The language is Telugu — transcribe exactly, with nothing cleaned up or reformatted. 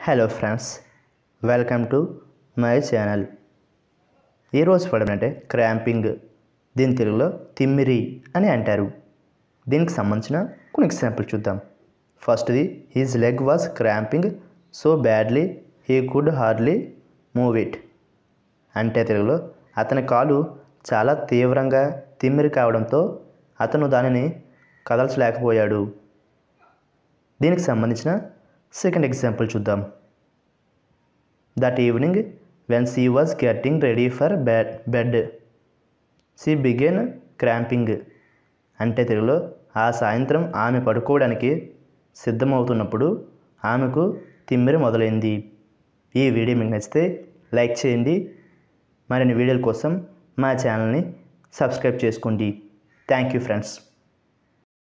Hello friends, welcome to my channel. ఈరోజు పదం అంటే క్రాంపింగ్. దీని తెలుగులో తిమ్మిరి అని అంటారు. దీనికి సంబంధించిన కొన్ని ఎగ్జాంపుల్ చూద్దాం. ఫస్ట్ది, his leg was cramping so badly he could hardly move it. అంటే తెలుగులో అతని కాలు చాలా తీవ్రంగా తిమ్మిరి కావడంతో అతను దానిని కదల్చలేకపోయాడు. దీనికి సంబంధించిన సెకండ్ ఎగ్జాంపుల్ చూద్దాం. That evening when she was getting ready for bed bed she began cramping. అంటే తెలుగులో ఆ సాయంత్రం ఆమె పడుకోవడానికి సిద్ధమవుతున్నప్పుడు ఆమెకు తిమ్మిరి మొదలైంది. ఈ వీడియో మీకు నచ్చితే లైక్ చేయండి. మరిన్ని వీడియోల కోసం మా ఛానల్ని సబ్స్క్రైబ్ చేసుకోండి. Thank you friends.